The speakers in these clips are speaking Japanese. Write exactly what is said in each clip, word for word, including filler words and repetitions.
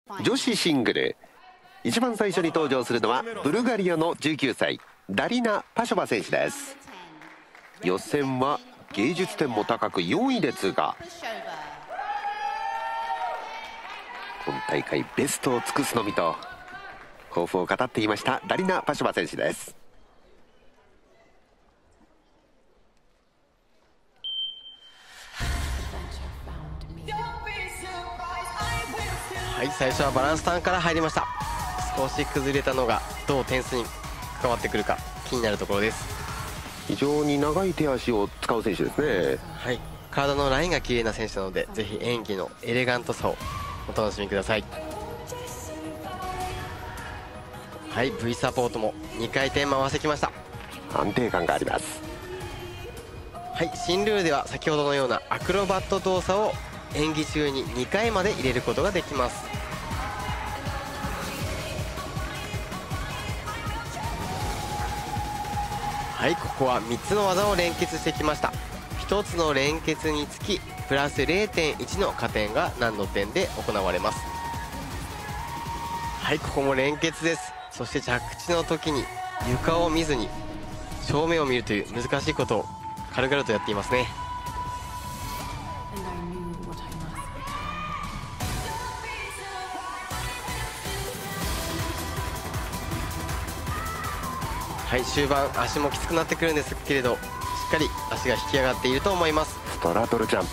女子シングル一番最初に登場するのはブルガリアのじゅうきゅうさいダリナ・パショバ選手です。予選は芸術点も高くよんいで通過。今大会ベストを尽くすのみと抱負を語っていましたダリナ・パショバ選手です。 はい、最初はバランスターンから入りました。少し崩れたのがどう点数に関わってくるか気になるところです。 非常に長い手足を使う選手ですね。 はい、体のラインが綺麗な選手なので、ぜひ演技のエレガントさをお楽しみください。はい、 V サポートもにかい転回してきました。 安定感があります。 はい、新ルールでは先ほどのようなアクロバット動作を演技中ににかいまで入れることができます。はい、ここはみっつの技を連結してきました。ひとつの連結につきプラス れいてんいち の加点が難度点で行われます。はい、ここも連結です。そして着地の時に床を見ずに正面を見るという難しいことを軽々とやっていますね。はい、終盤足もきつくなってくるんですけれど、しっかり足が引き上がっていると思います。 ストラドルジャンプ、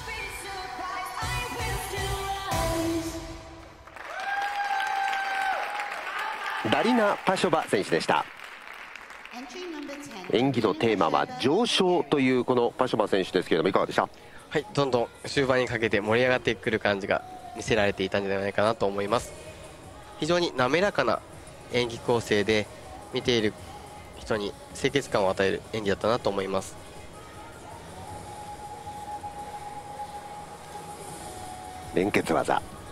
ダリナ・パショバ選手でした。演技のテーマは上昇というこのパショバ選手ですけれども、いかがでした？ はい、どんどん終盤にかけて盛り上がってくる感じが見せられていたんじゃないかなと思います。非常に滑らかな演技構成で見ている人に清潔感を与える演技だったなと思います。 連結技。